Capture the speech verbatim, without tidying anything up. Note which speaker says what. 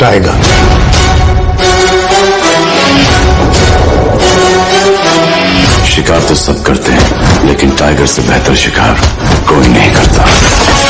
Speaker 1: Tiger.
Speaker 2: शिकार तो सब करते हैं, लेकिन टाइगर से बेहतर शिकार कोई नहीं करता।